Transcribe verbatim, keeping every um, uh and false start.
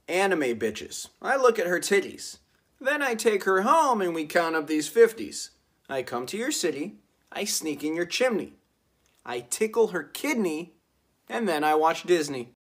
Anime bitches. I look at her titties. Then I take her home and we count up these fifties. I come to your city, I sneak in your chimney. I tickle her kidney, and then I watch Disney.